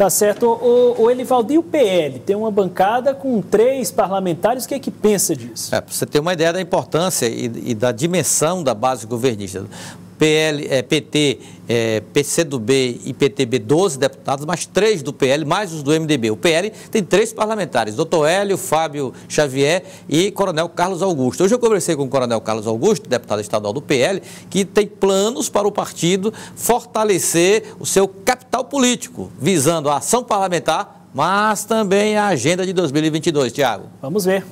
Tá certo. O Elivaldo, e o PL? Tem uma bancada com 3 parlamentares, o que é que pensa disso? Para você ter uma ideia da importância e da dimensão da base governista. PL, PT, PCdoB e PTB, 12 deputados, mais 3 do PL, mais os do MDB. O PL tem 3 parlamentares, Dr. Hélio, Fábio Xavier e Coronel Carlos Augusto. Hoje eu conversei com o Coronel Carlos Augusto, deputado estadual do PL, que tem planos para o partido fortalecer o seu capital político, visando a ação parlamentar, mas também a agenda de 2022, Tiago. Vamos ver.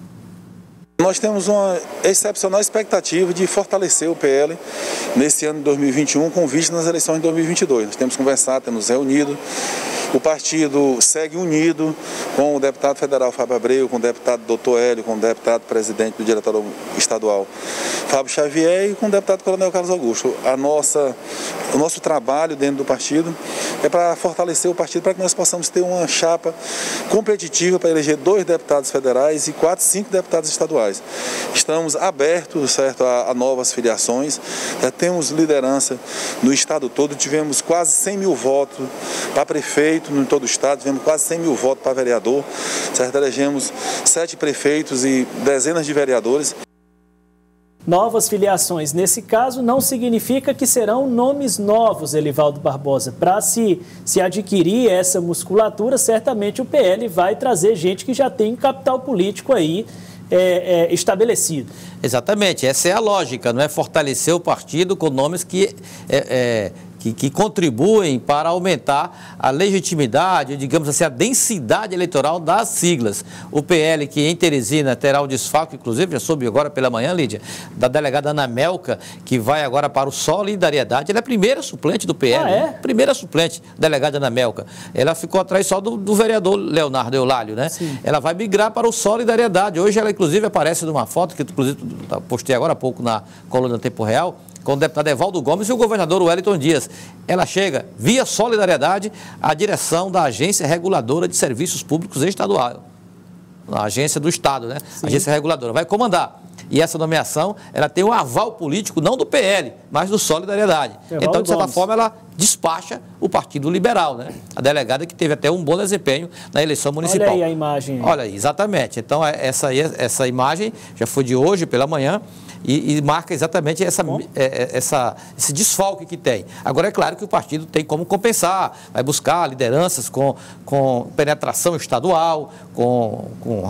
Nós temos uma excepcional expectativa de fortalecer o PL nesse ano de 2021 com vista nas eleições de 2022. Nós temos conversado, temos reunido. O partido segue unido com o deputado federal Fábio Abreu, com o deputado Dr. Hélio, com o deputado presidente do diretório estadual Fábio Xavier e com o deputado Coronel Carlos Augusto. O nosso trabalho dentro do partido é para fortalecer o partido para que nós possamos ter uma chapa competitiva para eleger 2 deputados federais e 5 deputados estaduais. Estamos abertos, certo, a novas filiações, já temos liderança no estado todo, tivemos quase 100 mil votos para prefeito em todo o estado, tivemos quase 100 mil votos para vereador, certo? Elegemos 7 prefeitos e dezenas de vereadores. Novas filiações, nesse caso, não significa que serão nomes novos, Elivaldo Barbosa. Para se adquirir essa musculatura, certamente o PL vai trazer gente que já tem capital político aí estabelecido. Exatamente, essa é a lógica, não é fortalecer o partido com nomes que contribuem para aumentar a legitimidade, digamos assim, a densidade eleitoral das siglas. O PL, que em Teresina terá o desfalque, inclusive, já soube agora pela manhã, Lídia, da delegada Ana Melca, que vai agora para o Solidariedade. Ela é a primeira suplente do PL. Primeira suplente, delegada Ana Melca. Ela ficou atrás só do vereador Leonardo Eulálio, né? Sim. Ela vai migrar para o Solidariedade. Hoje ela, inclusive, aparece numa foto, que inclusive postei agora há pouco na coluna Tempo Real, com o deputado Evaldo Gomes e o governador Wellington Dias. Ela chega, via Solidariedade, à direção da Agência Reguladora de Serviços Públicos Estadual. A agência do Estado, né? Sim. Agência Reguladora. Vai comandar. E essa nomeação, ela tem um aval político, não do PL, mas do Solidariedade. Então, de certa forma, ela despacha o Partido Liberal, né? A delegada que teve até um bom desempenho na eleição municipal. Olha aí a imagem. Olha aí, exatamente. Então, essa imagem já foi de hoje pela manhã. E marca exatamente esse desfalque que tem. Agora, é claro que o partido tem como compensar, vai buscar lideranças com penetração estadual, com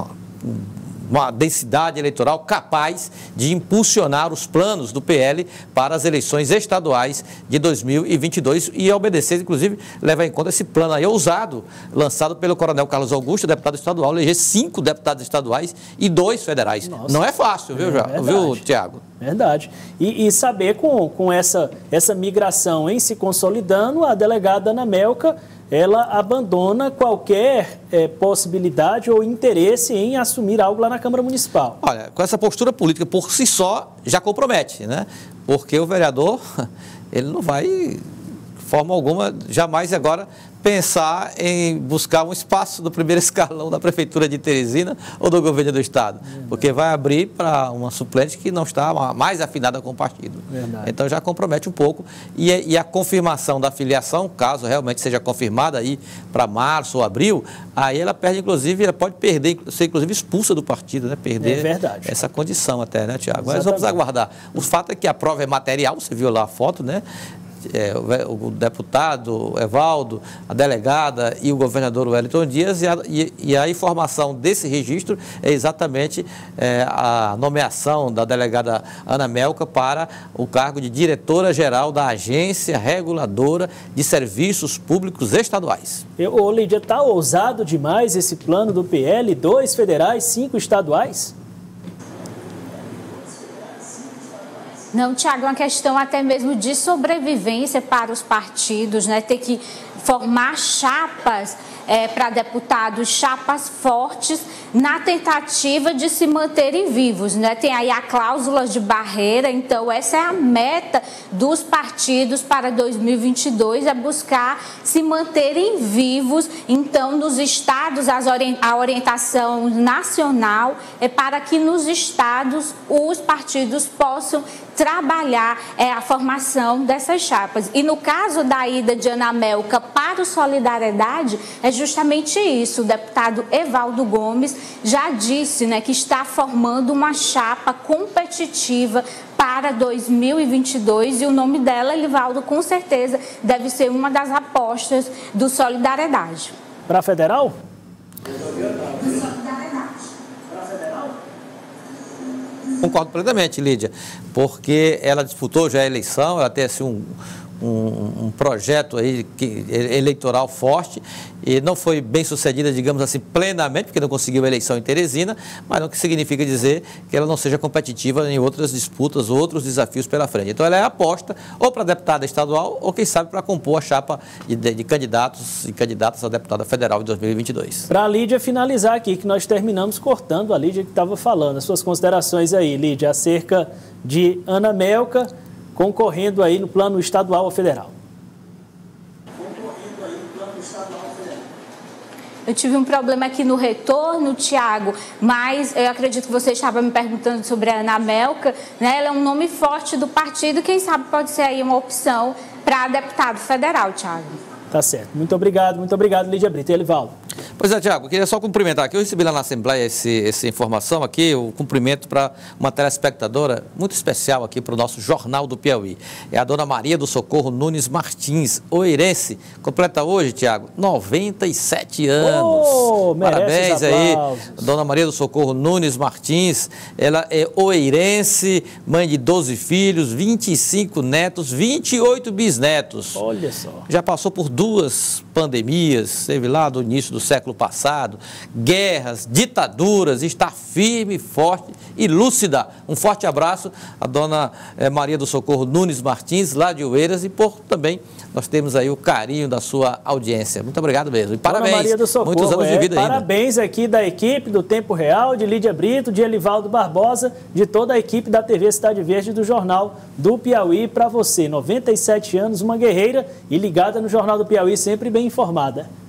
uma densidade eleitoral capaz de impulsionar os planos do PL para as eleições estaduais de 2022 e obedecer, inclusive, levar em conta esse plano aí ousado, lançado pelo Coronel Carlos Augusto, deputado estadual, eleger 5 deputados estaduais e 2 federais. Nossa. Não é fácil, viu, viu, Tiago? Verdade. E saber com essa migração em se consolidando, a delegada Ana Melca, ela abandona qualquer possibilidade ou interesse em assumir algo lá na Câmara Municipal. Olha, com essa postura política por si só já compromete, né? Porque o vereador, ele não vai, de forma alguma, jamais agora pensar em buscar um espaço do primeiro escalão da Prefeitura de Teresina ou do governo do Estado, porque vai abrir para uma suplente que não está mais afinada com o partido. Verdade. Então já compromete um pouco e a confirmação da filiação, caso realmente seja confirmada aí para março ou abril, aí ela perde, inclusive, ela pode perder, ser inclusive expulsa do partido, né? Perder essa condição até, né, Tiago? Mas vamos aguardar. O fato é que a prova é material, você viu lá a foto, né? O deputado Evaldo, a delegada e o governador Wellington Dias, e a informação desse registro é exatamente a nomeação da delegada Ana Melca para o cargo de diretora-geral da Agência Reguladora de Serviços Públicos Estaduais. Ô, Lídia, está ousado demais esse plano do PL? 2 federais, 5 estaduais? Não, Tiago, é uma questão até mesmo de sobrevivência para os partidos, né? Ter que formar chapas para deputados, chapas fortes, na tentativa de se manterem vivos, né? Tem aí a cláusula de barreira, então essa é a meta dos partidos para 2022, é buscar se manterem vivos. Então, nos estados, a orientação nacional é para que nos estados os partidos possam trabalhar a formação dessas chapas. E no caso da ida de Ana Melka para o Solidariedade, é justamente isso. O deputado Evaldo Gomes já disse, né, que está formando uma chapa competitiva para 2022 e o nome dela, Elivaldo, com certeza deve ser uma das apostas do Solidariedade. Para a federal? Concordo plenamente, Lídia, porque ela disputou já a eleição, ela tem assim um projeto aí eleitoral forte e não foi bem sucedida, digamos assim, plenamente, porque não conseguiu a eleição em Teresina, mas não que significa dizer que ela não seja competitiva em outras disputas, outros desafios pela frente. Então ela é aposta ou para deputada estadual ou quem sabe para compor a chapa de candidatos e candidatas a deputada federal em 2022. Para a Lídia finalizar aqui, que nós terminamos cortando a Lídia que estava falando, as suas considerações aí, Lídia, acerca de Ana Melka concorrendo aí no plano estadual ou federal. Eu tive um problema aqui no retorno, Tiago, mas eu acredito que você estava me perguntando sobre a Ana Melka, né? Ela é um nome forte do partido, quem sabe pode ser aí uma opção para deputado federal, Tiago. Tá certo. Muito obrigado, Lídia Brito. E Elivaldo? Pois é, Tiago, queria só cumprimentar aqui. Eu recebi lá na Assembleia essa informação aqui, o cumprimento para uma telespectadora muito especial aqui para o nosso Jornal do Piauí. É a dona Maria do Socorro Nunes Martins, oeirense. Completa hoje, Tiago, 97 anos. Parabéns aí, dona Maria do Socorro Nunes Martins. Ela é oeirense, mãe de 12 filhos, 25 netos, 28 bisnetos. Olha só. Já passou por 2 pandemias, teve lá do início do século passado, guerras, ditaduras, está firme, forte e lúcida. Um forte abraço à dona Maria do Socorro Nunes Martins, lá de Oeiras, e por também nós temos aí o carinho da sua audiência. Muito obrigado mesmo. E parabéns. Dona Maria do Socorro, muitos anos de vida ainda. Parabéns aqui da equipe do Tempo Real, de Lídia Brito, de Elivaldo Barbosa, de toda a equipe da TV Cidade Verde do Jornal do Piauí para você. 97 anos, uma guerreira e ligada no Jornal do Piauí, sempre bem informada.